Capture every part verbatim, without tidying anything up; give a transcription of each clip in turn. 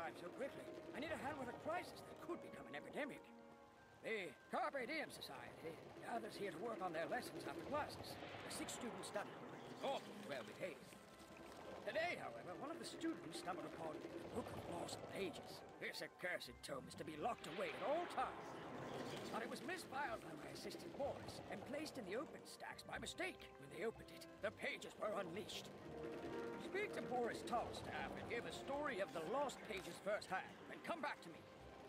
time so quickly. I need a hand with a crisis that could become an epidemic. The Carpe Diem Society gathers here to work on their lessons after classes. The six students study, all well behaved. Today, however, one of the students stumbled upon the Book of Lost Pages. This accursed tome is to be locked away at all times. But it was misfiled by my assistant Boris and placed in the open stacks by mistake. When they opened it, the pages were unleashed. Speak to Boris Tallstaff and hear the story of the Lost Pages firsthand, and come back to me.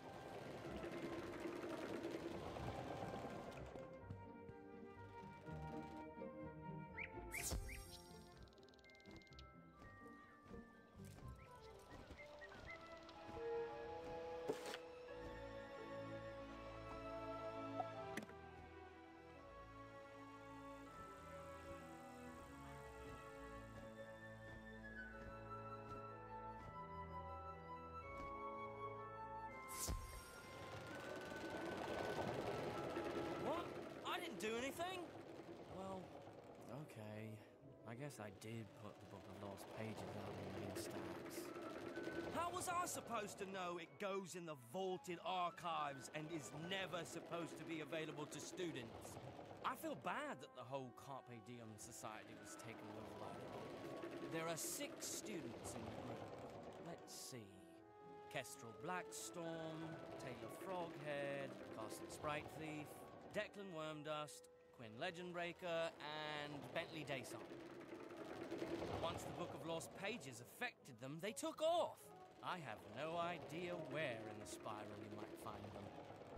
Do anything? Well, okay. I guess I did put the Book of Lost Pages out in the main stacks. How was I supposed to know it goes in the vaulted archives and is never supposed to be available to students? I feel bad that the whole Carpe Diem Society was taken over. There are six students in the group. Let's see. Kestrel Blackstorm, Taylor Froghead, Carson Sprite Thief, Declan Wormdust, Quinn Legendbreaker, and Bentley Daysong. Once the Book of Lost Pages affected them, they took off. I have no idea where in the spiral you might find them.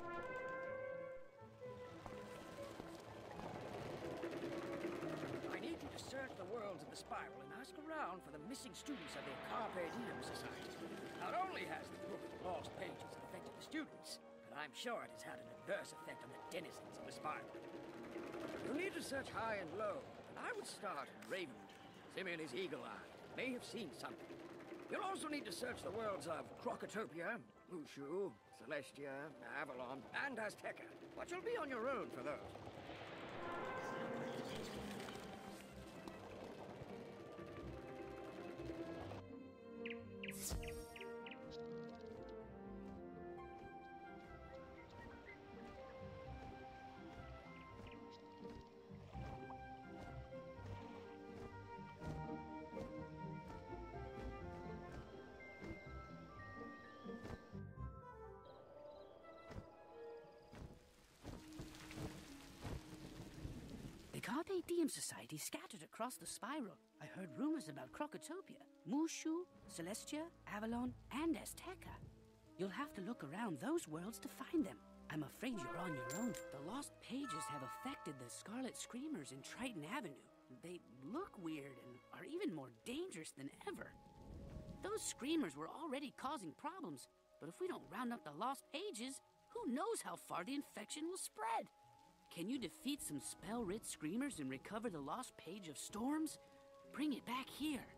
I need you to search the worlds of the spiral and ask around for the missing students of the Carpe Diem Society. Not only has the Book of Lost Pages affected the students, but I'm sure it has had an adverse effect on the denizens of the spiral. You'll need to search high and low, and I would start in Ravenwood. Simeon is eagle-eyed, may have seen something. You'll also need to search the worlds of Crocotopia, Mushu, Celestia, Avalon, and Azteca. But you'll be on your own for those. The Carpe Diem Society scattered across the spiral. I heard rumors about Crocotopia, Mushu, Celestia, Avalon, and Azteca. You'll have to look around those worlds to find them. I'm afraid you're on your own. The Lost Pages have affected the Scarlet Screamers in Triton Avenue. They look weird and are even more dangerous than ever. Those Screamers were already causing problems, but if we don't round up the Lost Pages, who knows how far the infection will spread? Can you defeat some spell-writ Screamers and recover the Lost Page of Storms? Bring it back here.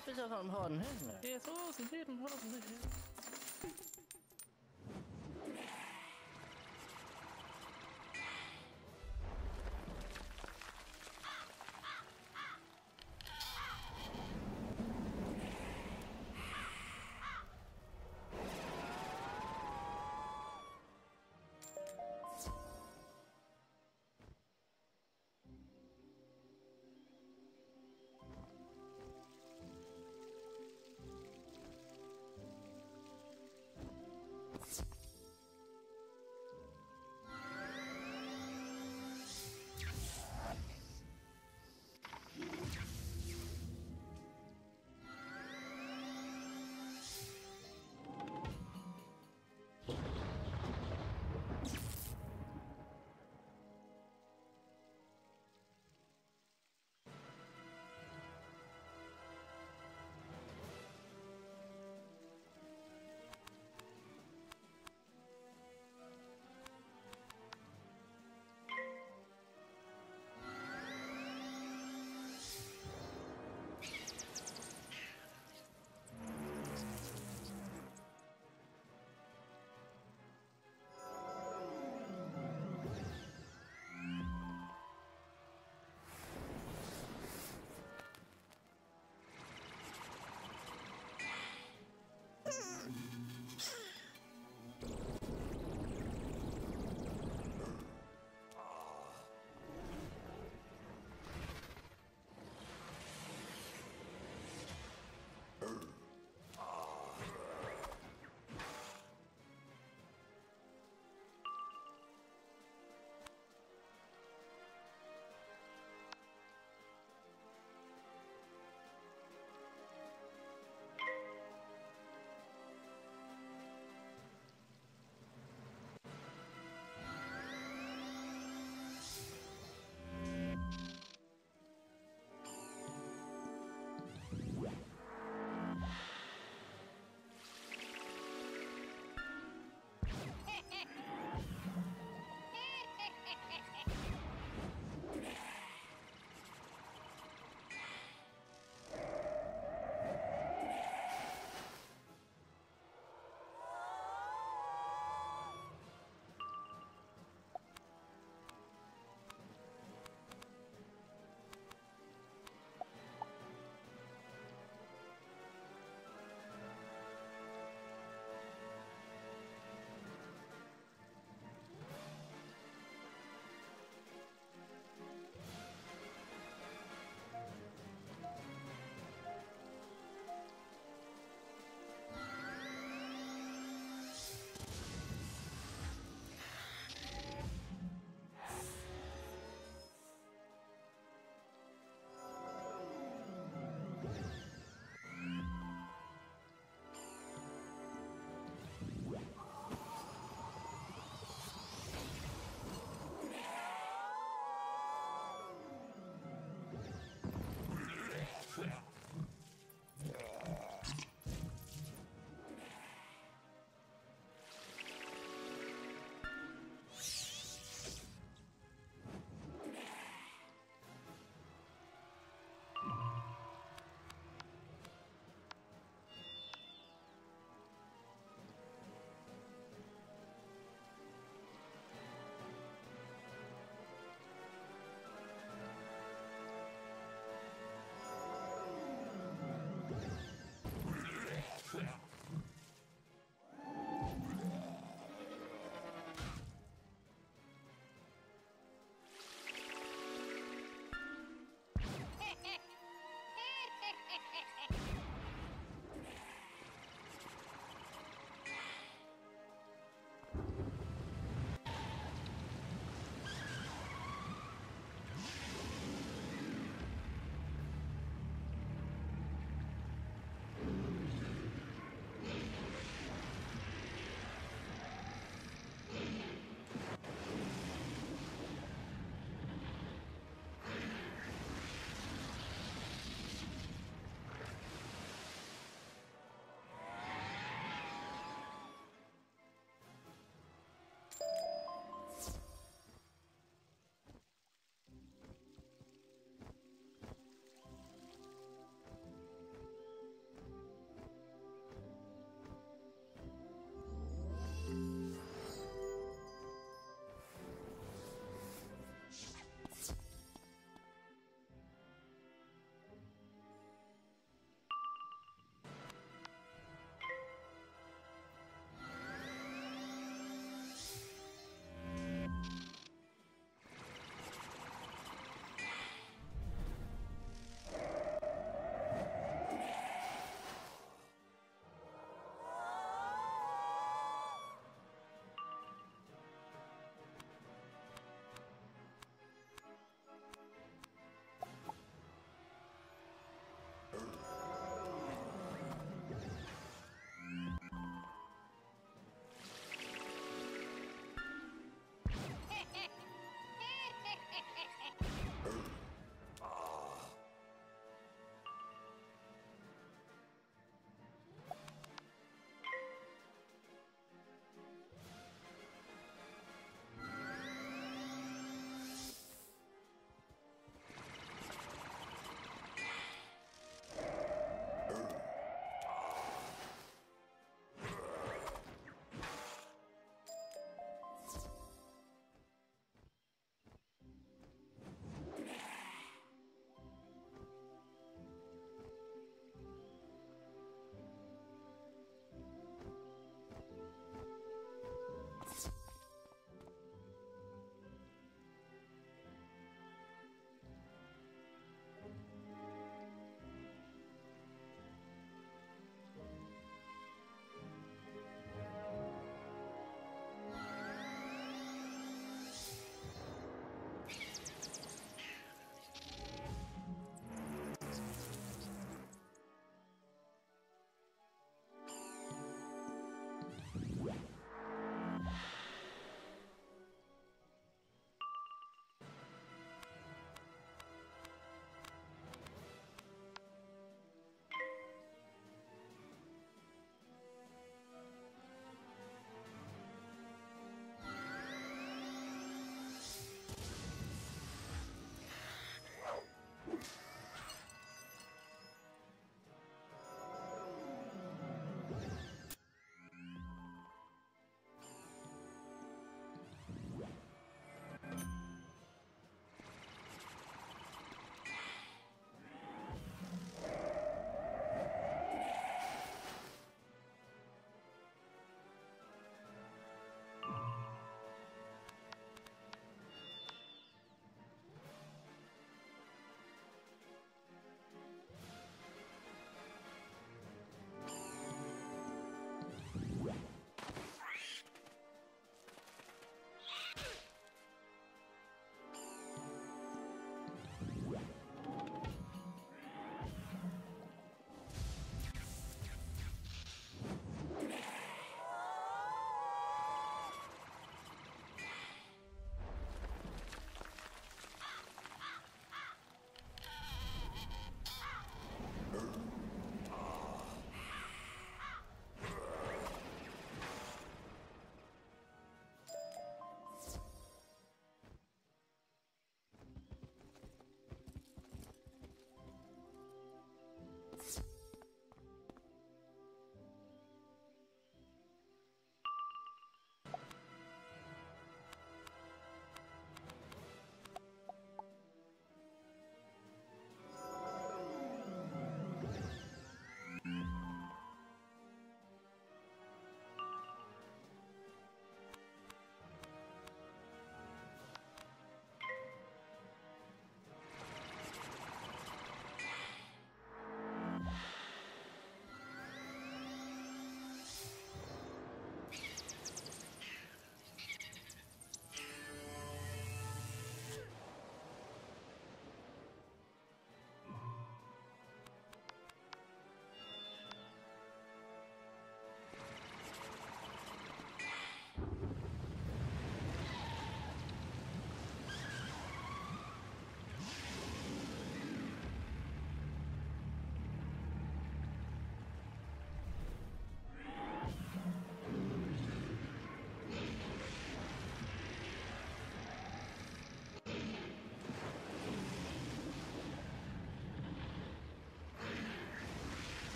specielt om hånden her. Det er så sådan den hånden her.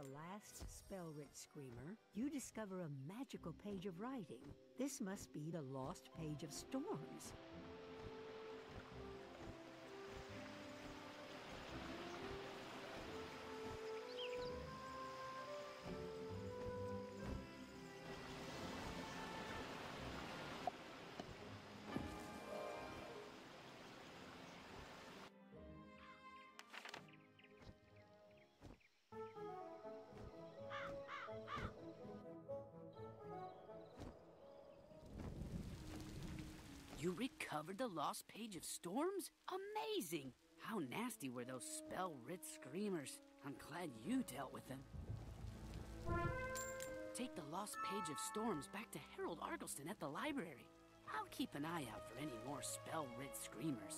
the last Spellwrit Screamer, you discover a magical page of writing. This must be the Lost Page of Storms. You recovered the lost Page of Storms? Amazing! How nasty were those Spellwrit Screamers? I'm glad you dealt with them. Take the lost Page of Storms back to Harold Argleston at the library. I'll keep an eye out for any more Spellwrit Screamers.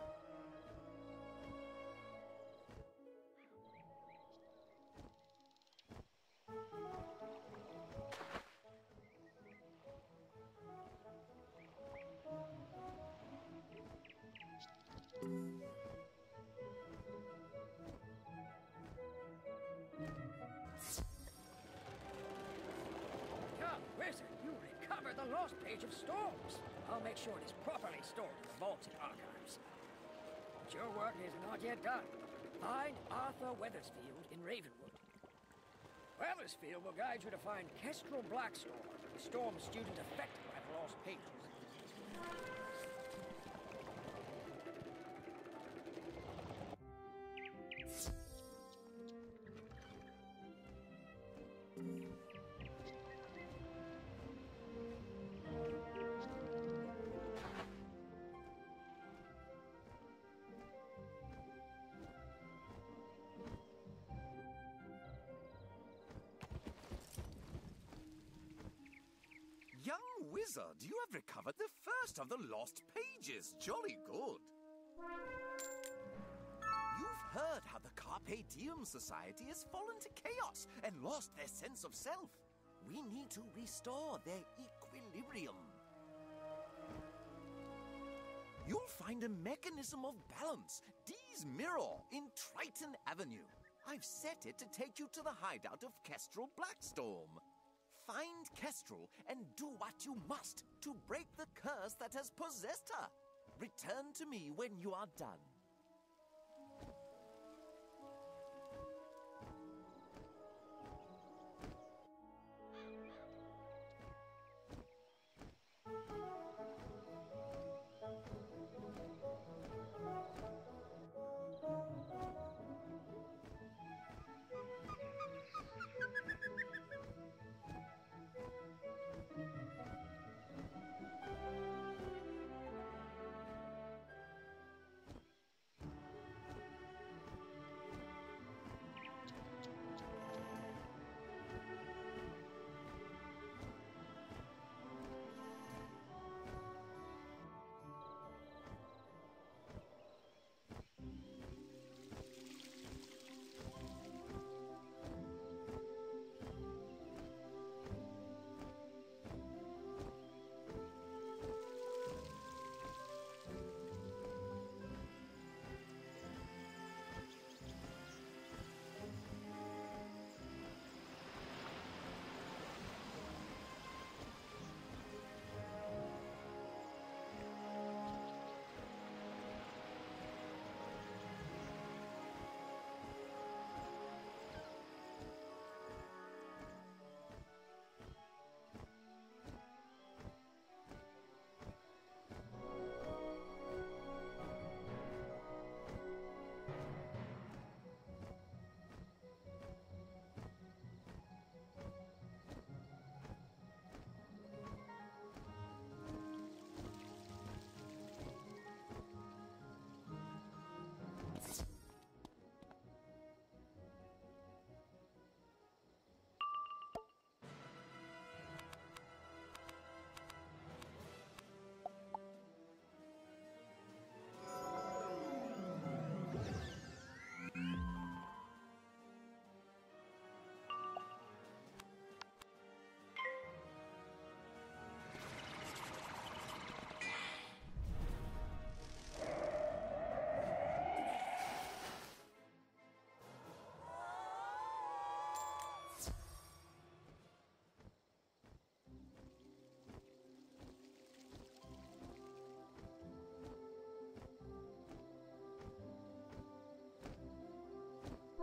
Young wizard, you recovered the lost Page of Storms. I'll make sure it is properly stored in the vaulted archives. But your work is not yet done. Find Arthur Weathersfield in Ravenwood. Weathersfield will guide you to find Kestrel Blackstorm, the storm student affected by the lost pages. Young wizard, you have recovered the first of the lost pages. Jolly good. You've heard how the Carpe Diem Society has fallen to chaos and lost their sense of self. We need to restore their equilibrium. You'll find a mechanism of balance, Dee's Mirror, in Triton Avenue. I've set it to take you to the hideout of Kestrel Blackstorm. Find Kestrel and do what you must to break the curse that has possessed her. Return to me when you are done.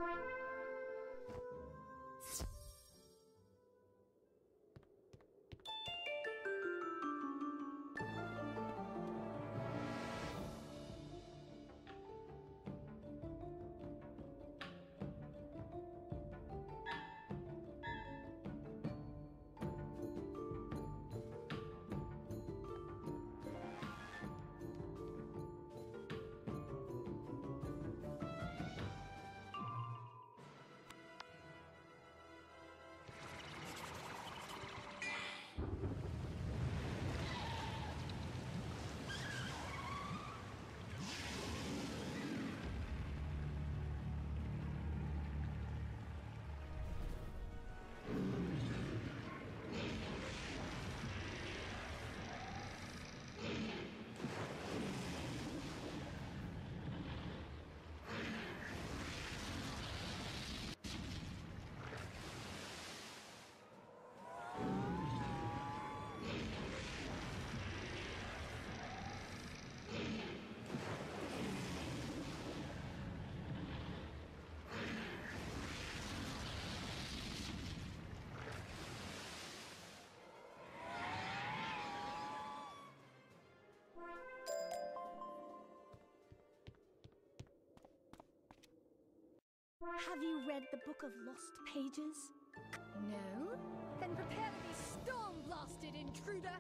Have you read the Book of Lost Pages? No? Then prepare to be storm-blasted, intruder!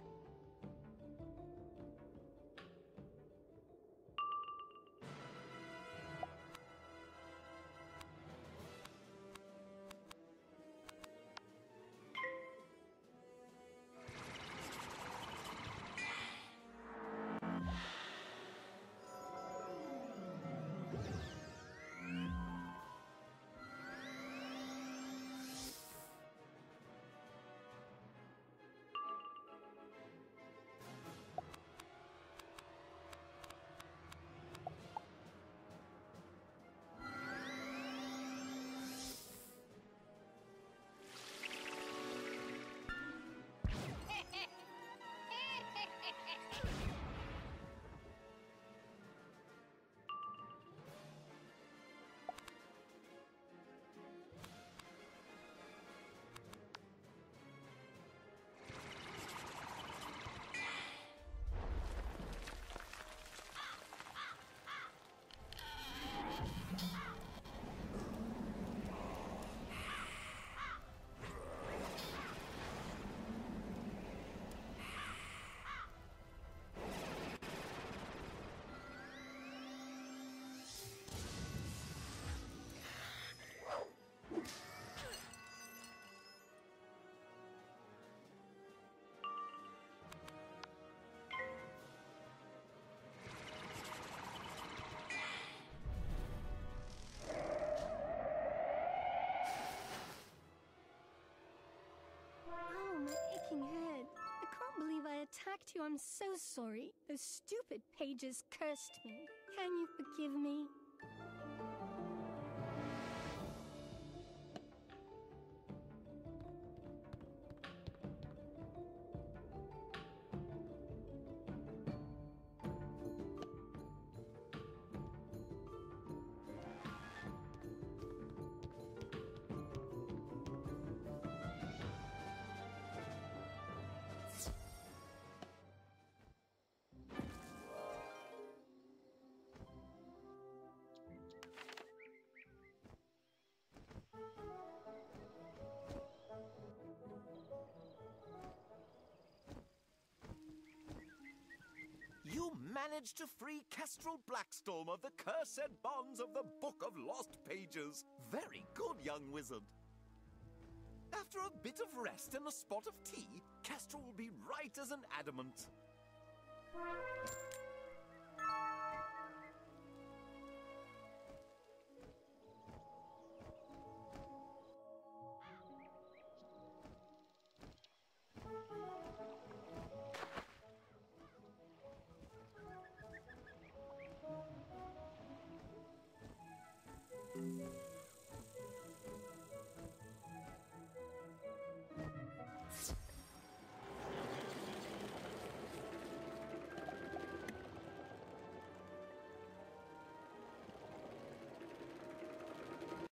Oh, my aching head. I can't believe I attacked you. I'm so sorry. Those stupid pages cursed me. Can you forgive me? You managed to free Kestrel Blackstorm of the cursed bonds of the Book of Lost Pages. Very good, young wizard. After a bit of rest and a spot of tea, Kestrel will be right as an adamant.